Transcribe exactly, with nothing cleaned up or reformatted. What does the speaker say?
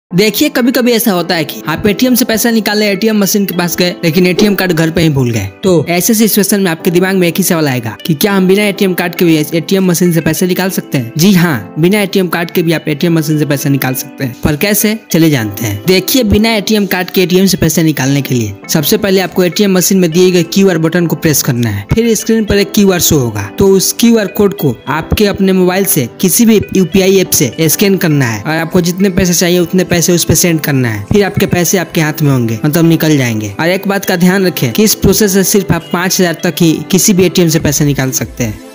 देखिए कभी कभी ऐसा होता है कि आप एटीएम से पैसा निकालने एटीएम मशीन के पास गए लेकिन एटीएम कार्ड घर पे ही भूल गए। तो ऐसे सिचुएशन में आपके दिमाग में एक ही सवाल आएगा कि क्या हम बिना एटीएम कार्ड के भी एटीएम मशीन से पैसे निकाल सकते हैं? जी हाँ, बिना एटीएम कार्ड के भी आप एटीएम मशीन से पैसा निकाल सकते हैं। पर कैसे, चले जानते हैं। देखिए, बिना एटीएम कार्ड के एटीएम से पैसे निकालने के लिए सबसे पहले आपको एटीएम मशीन में दिए गए क्यू आर बटन को प्रेस करना है। फिर स्क्रीन पर एक क्यू आर शो होगा, तो उस क्यू आर कोड को आपके अपने मोबाइल से किसी भी यूपीआई ऐप से स्कैन करना है और आपको जितने पैसे चाहिए उतने पैसे उस पर सेंड करना है। फिर आपके पैसे आपके हाथ में होंगे, मतलब निकल जाएंगे। और एक बात का ध्यान रखें कि इस प्रोसेस से सिर्फ आप पाँच हजार तक ही किसी भी एटीएम से पैसे निकाल सकते हैं।